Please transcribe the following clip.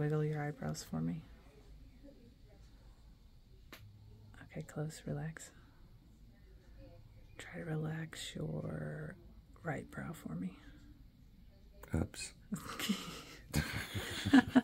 wiggle your eyebrows for me. Okay, close, relax. Try to relax your right brow for me. Oops.